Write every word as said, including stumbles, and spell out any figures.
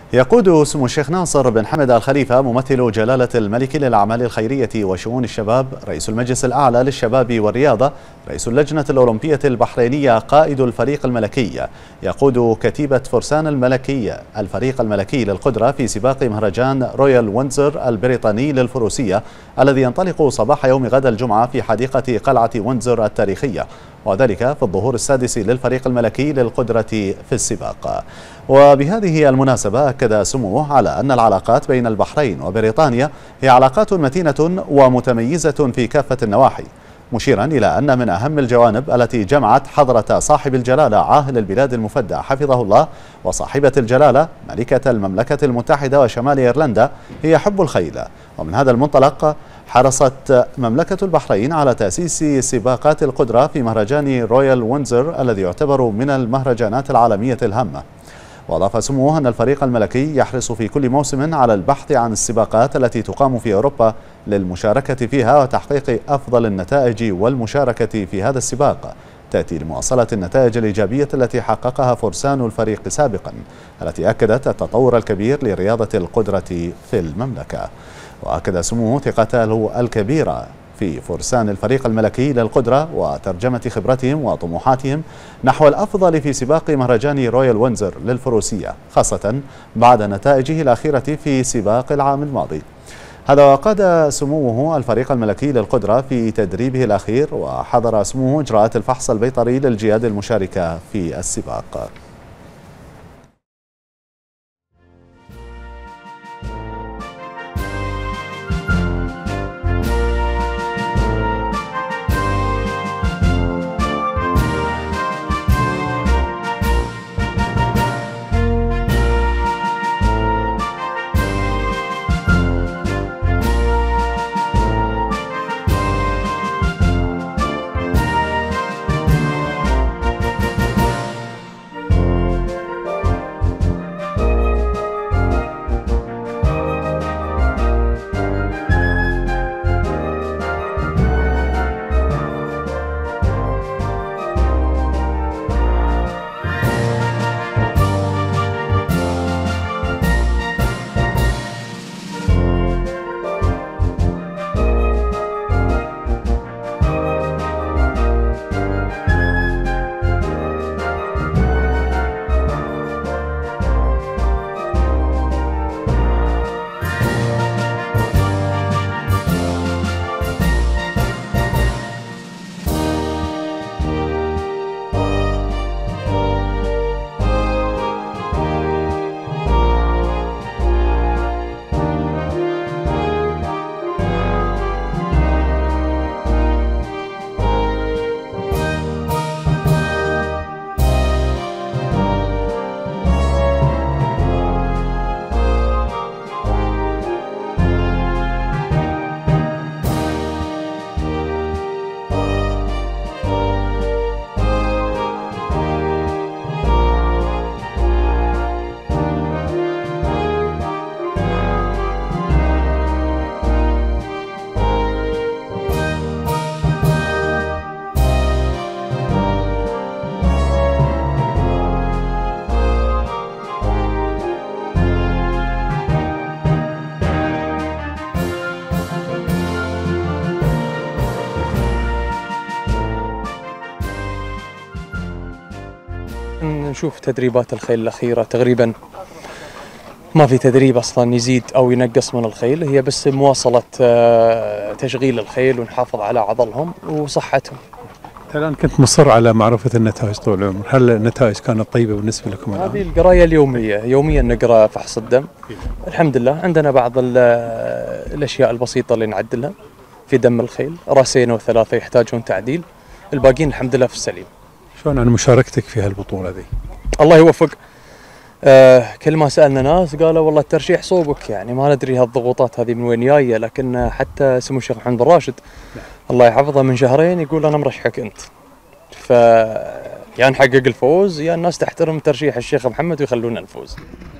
يقود سمو الشيخ ناصر بن حمد آل خليفة ممثل جلالة الملك للأعمال الخيرية وشؤون الشباب رئيس المجلس الأعلى للشباب والرياضة رئيس اللجنة الأولمبية البحرينية قائد الفريق الملكي يقود كتيبة فرسان الملكية الفريق الملكي للقدرة في سباق مهرجان رويال ويندزور البريطاني للفروسية الذي ينطلق صباح يوم غد الجمعة في حديقة قلعة ويندزور التاريخية، وذلك في الظهور السادس للفريق الملكي للقدرة في السباق. وبهذه المناسبة أكد سموه على أن العلاقات بين البحرين وبريطانيا هي علاقات متينة ومتميزة في كافة النواحي، مشيرا إلى أن من أهم الجوانب التي جمعت حضرة صاحب الجلالة عاهل البلاد المفدى حفظه الله وصاحبة الجلالة ملكة المملكة المتحدة وشمال إيرلندا هي حب الخيل. ومن هذا المنطلق حرصت مملكة البحرين على تأسيس سباقات القدرة في مهرجان رويال ويندزور الذي يعتبر من المهرجانات العالمية الهامة. وأضاف سموه أن الفريق الملكي يحرص في كل موسم على البحث عن السباقات التي تقام في أوروبا للمشاركة فيها وتحقيق أفضل النتائج، والمشاركة في هذا السباق تأتي لمواصلة النتائج الإيجابية التي حققها فرسان الفريق سابقا، التي أكدت التطور الكبير لرياضة القدرة في المملكة. وأكد سموه ثقته الكبيرة في فرسان الفريق الملكي للقدرة وترجمة خبرتهم وطموحاتهم نحو الأفضل في سباق مهرجان رويال ويندزور للفروسية، خاصة بعد نتائجه الأخيرة في سباق العام الماضي. هذا وقاد سموه الفريق الملكي للقدرة في تدريبه الأخير، وحضر سموه إجراءات الفحص البيطري للجياد المشاركة في السباق. نشوف تدريبات الخيل الأخيرة تقريبا ما في تدريب أصلا يزيد أو ينقص من الخيل، هي بس مواصلة تشغيل الخيل ونحافظ على عضلهم وصحتهم. الآن كنت مصر على معرفة النتائج طول العمر، هل النتائج كانت طيبة بالنسبة لكم الآن؟ هذه القراية اليومية، يوميا نقرأ فحص الدم. الحمد لله عندنا بعض الأشياء البسيطة اللي نعدلها في دم الخيل، راسين وثلاثة يحتاجون تعديل، الباقيين الحمد لله في السليم. شلون عن مشاركتك في هالبطولة ذي؟ الله يوفق. آه كل ما سألنا ناس قالوا والله الترشيح صوبك، يعني ما ندري هالضغوطات هذه من وين جايه، لكن حتى سمو الشيخ محمد بن راشد الله يحفظه من شهرين يقول انا مرشحك انت. ف يا نحقق الفوز يا الناس تحترم ترشيح الشيخ محمد ويخلونا نفوز.